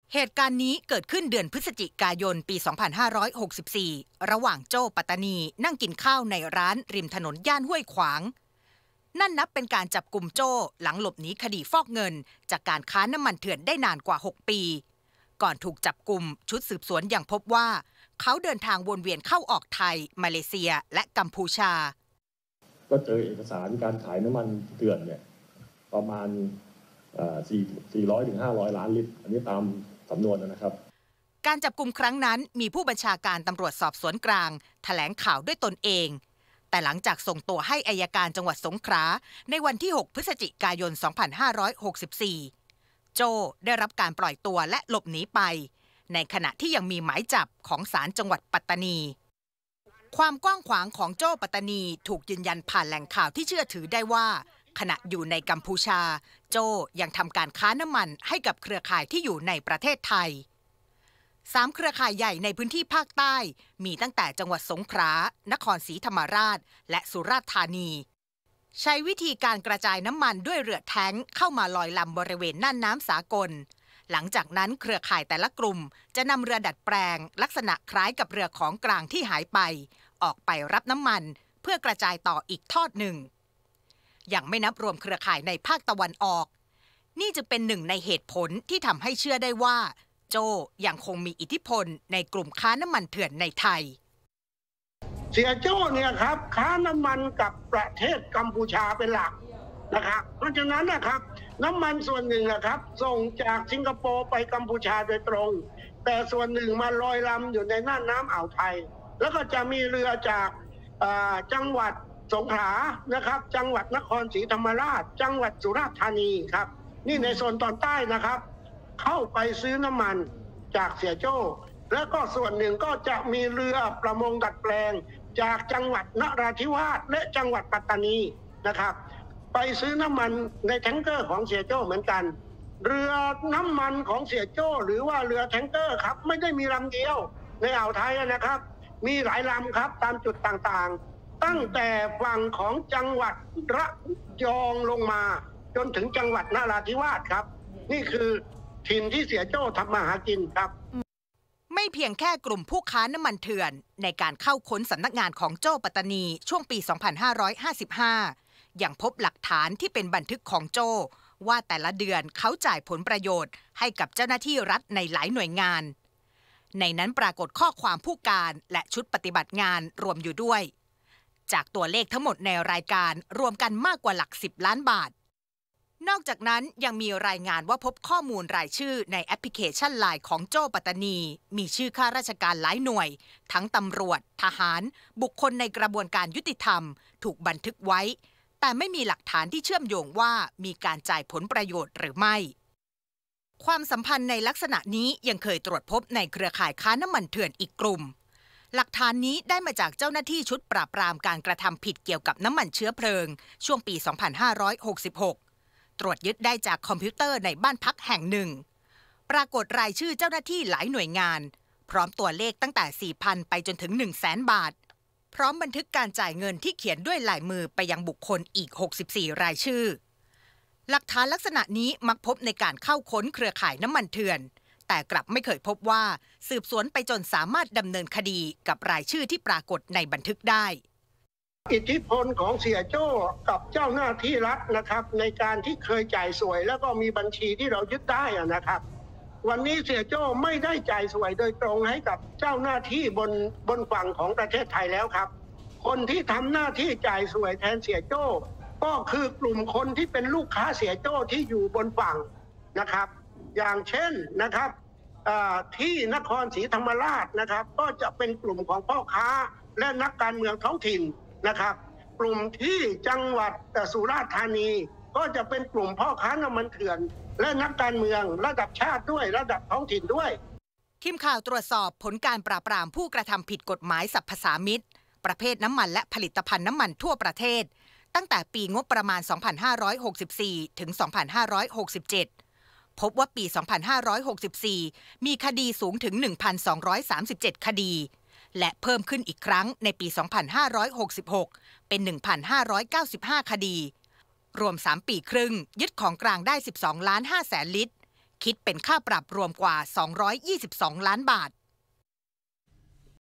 เหตุการณ์นี้เกิดขึ้นเดือนพฤศจิกายนปี 2564 ระหว่างโจ้ปัตตานีนั่งกินข้าวในร้านริมถนนย่านห้วยขวางนั่นนับเป็นการจับกุมโจ้หลังหลบหนีคดีฟอกเงินจากการค้าน้ำมันเถื่อนได้นานกว่า 6 ปีก่อนถูกจับกุมชุดสืบสวนยังพบว่าเขาเดินทางวนเวียนเข้าออกไทยมาเลเซียและกัมพูชาก็เจอเอกสารการขายน้ำมันเถื่อนเนี่ยประมาณ400 ถึง 500 ล้านลิตรอันนี้ตามสำนวนนะครับการจับกุมครั้งนั้นมีผู้บัญชาการตำรวจสอบสวนกลางแถลงข่าวด้วยตนเองแต่หลังจากส่งตัวให้อัยการจังหวัดสงขลาในวันที่ 6 พฤศจิกายน 2564 โจ้ได้รับการปล่อยตัวและหลบหนีไปในขณะที่ยังมีหมายจับของศาลจังหวัดปัตตานีความกว้างขวางของโจ้ปัตตานีถูกยืนยันผ่านแหล่งข่าวที่เชื่อถือได้ว่าขณะอยู่ในกัมพูชาโจ้ยังทำการค้าน้ำมันให้กับเครือข่ายที่อยู่ในประเทศไทย3 เครือข่ายใหญ่ในพื้นที่ภาคใต้มีตั้งแต่จังหวัดสงขลานครศรีธรรมราชและสุราษฎร์ธานีใช้วิธีการกระจายน้ำมันด้วยเรือแท้งเข้ามาลอยลำบริเวณน่านน้ำสากลหลังจากนั้นเครือข่ายแต่ละกลุ่มจะนำเรือดัดแปลงลักษณะคล้ายกับเรือของกลางที่หายไปออกไปรับน้ำมันเพื่อกระจายต่ออีกทอดหนึ่งยังไม่นับรวมเครือข่ายในภาคตะวันออกนี่จึงเป็นหนึ่งในเหตุผลที่ทำให้เชื่อได้ว่าโจ้ยังคงมีอิทธิพลในกลุ่มค้าน้ำมันเถื่อนในไทยเสียโจ้เนี่ยครับค้าน้ำมันกับประเทศกัมพูชาเป็นหลักนะครับเพราะฉะนั้นนะครับน้ำมันส่วนหนึ่งนะครับส่งจากสิงคโปร์ไปกัมพูชาโดยตรงแต่ส่วนหนึ่งมาลอยลำอยู่ในน่านน้ำอ่าวไทยแล้วก็จะมีเรือจากจังหวัดสงขลานะครับจังหวัดนครศรีธรรมราชจังหวัดสุราษฎร์ธานีครับนี่ในโซนตอนใต้นะครับเข้าไปซื้อน้ำมันจากเสียโจ้แล้วก็ส่วนหนึ่งก็จะมีเรือประมงดัดแปลงจากจังหวัดนราธิวาสและจังหวัดปัตตานีนะครับไปซื้อน้ำมันในแทงเกอร์ของเสียโจ้เหมือนกันเรือน้ำมันของเสียโจ้หรือว่าเรือแทงเกอร์ครับไม่ได้มีลำเดียวในอ่าวไทยนะครับมีหลายลำครับตามจุดต่างๆตั้งแต่ฝั่งของจังหวัดระยองลงมาจนถึงจังหวัดนราธิวาสครับนี่คือถิ่นที่เสียโจ้ทำมาหากินครับไม่เพียงแค่กลุ่มผู้ค้าน้ำมันเถื่อนในการเข้าค้นสำนักงานของโจ้ปัตตานีช่วงปี 2555 ยังพบหลักฐานที่เป็นบันทึกของโจ้ว่าแต่ละเดือนเขาจ่ายผลประโยชน์ให้กับเจ้าหน้าที่รัฐในหลายหน่วยงานในนั้นปรากฏข้อความผู้การและชุดปฏิบัติงานรวมอยู่ด้วยจากตัวเลขทั้งหมดในรายการรวมกันมากกว่าหลัก10 ล้านบาทนอกจากนั้นยังมีรายงานว่าพบข้อมูลรายชื่อในแอปพลิเคชัน LINE ของโจ้ปัตตานีมีชื่อข้าราชการหลายหน่วยทั้งตำรวจทหารบุคคลในกระบวนการยุติธรรมถูกบันทึกไว้แต่ไม่มีหลักฐานที่เชื่อมโยงว่ามีการจ่ายผลประโยชน์หรือไม่ความสัมพันธ์ในลักษณะนี้ยังเคยตรวจพบในเครือข่ายค้าน้ำมันเถื่อนอีกกลุ่มหลักฐานนี้ได้มาจากเจ้าหน้าที่ชุดปราบปรามการกระทำผิดเกี่ยวกับน้ำมันเชื้อเพลิงช่วงปี 2566 ตรวจยึดได้จากคอมพิวเตอร์ในบ้านพักแห่งหนึ่งปรากฏรายชื่อเจ้าหน้าที่หลายหน่วยงานพร้อมตัวเลขตั้งแต่ 4,000 ไปจนถึง 100,000 บาทพร้อมบันทึกการจ่ายเงินที่เขียนด้วยลายมือไปยังบุคคลอีก 64 รายชื่อหลักฐานลักษณะนี้มักพบในการเข้าค้นเครือข่ายน้ำมันเถื่อนแต่กลับไม่เคยพบว่าสืบสวนไปจนสามารถดำเนินคดีกับรายชื่อที่ปรากฏในบันทึกได้อิทธิพลของเสียโจ้กับเจ้าหน้าที่รัฐนะครับในการที่เคยจ่ายสวยแล้วก็มีบัญชีที่เรายึดได้นะครับวันนี้เสียโจ้ไม่ได้จ่ายสวยโดยตรงให้กับเจ้าหน้าที่บนฝั่งของประเทศไทยแล้วครับคนที่ทำหน้าที่จ่ายสวยแทนเสียโจ้ก็คือกลุ่มคนที่เป็นลูกค้าเสียโจ้ที่อยู่บนฝั่งนะครับอย่างเช่นนะครับที่นครศรีธรรมราชนะครับก็จะเป็นกลุ่มของพ่อค้าและนักการเมืองท้องถิ่นนะครับกลุ่มที่จังหวัดสุราษฎร์ธานีก็จะเป็นกลุ่มพ่อค้าน้ำมันเถื่อนและนักการเมืองระดับชาติด้วยระดับท้องถิ่นด้วยทีมข่าวตรวจสอบผลการปราบปรามผู้กระทำผิดกฎหมายสรรพสามิตประเภทน้ำมันและผลิตภัณฑ์น้ำมันทั่วประเทศตั้งแต่ปีงบประมาณ 2564 ถึง 2567 พบว่าปี 2564 มีคดีสูงถึง 1,237 คดีและเพิ่มขึ้นอีกครั้งในปี 2566 เป็น 1,595 คดีรวม3 ปีครึ่งยึดของกลางได้ 12.5 ล้านลิตรคิดเป็นค่าปรับรวมกว่า222 ล้านบาท